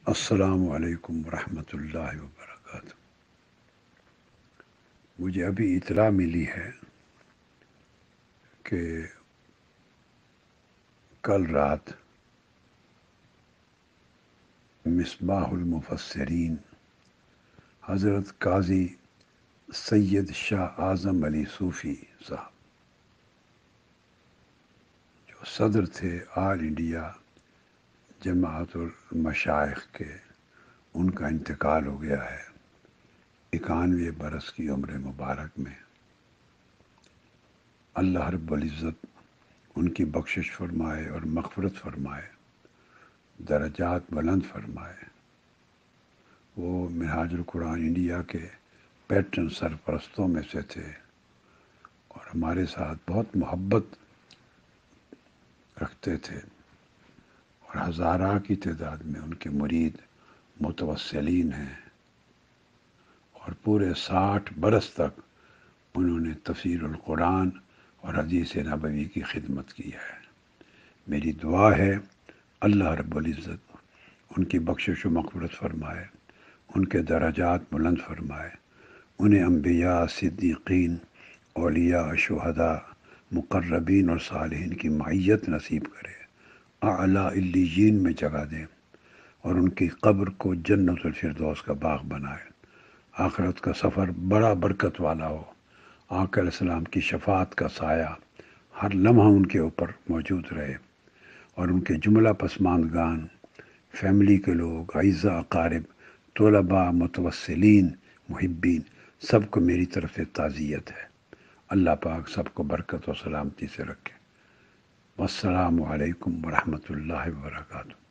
السلام علیکم ورحمۃ اللہ وبرکاتہ۔ مجھے ابھی اطلاع ملی ہے کہ کل رات مصباح المفسرین حضرت قاضی سید شاہ اعظم علی صوفی صاحب، جو صدر تھے آل انڈیا جماعت المشائخ کے، ان کا انتقال ہو گیا ہے 91 برس کی عمر مبارک میں۔ اللہ رب العزت ان کی بخشش فرمائے اور مغفرت فرمائے، درجات بلند فرمائے۔ وہ منہاج القرآن انڈیا کے پیٹرن سرپرستوں میں سے تھے اور ہمارے ساتھ بہت محبت رکھتے تھے، اور ہزارہ کی تعداد میں ان کے مرید متوسلین ہیں، اور پورے 60 برس تک انہوں نے تفسیر القرآن اور حدیث نبوی کی خدمت کی ہے۔ میری دعا ہے اللہ رب العزت ان کی بخشش و مغفرت فرمائے، ان کے درجات بلند فرمائے، انہیں انبیاء، صدیقین، اولیاء، شہداء، مقربین اور صالحین کی معیت نصیب کرے، اعلیٰ علیین میں جگہ دے، اور ان کی قبر کو جنت الفردوس کا باغ بنائے۔ آخرت کا سفر بڑا برکت والا ہو، آقا علیہ السلام کی شفاعت کا سایہ ہر لمحہ ان کے اوپر موجود رہے، اور ان کے جملہ پسماندگان، فیملی کے لوگ، اعزاء اقارب، طلباء، متوسلین، محبین، سب کو میری طرف سے تعزیت ہے۔ اللہ پاک سب کو برکت و سلامتی سے رکھے۔ والسلام علیکم ورحمۃ اللہ وبرکاتہ۔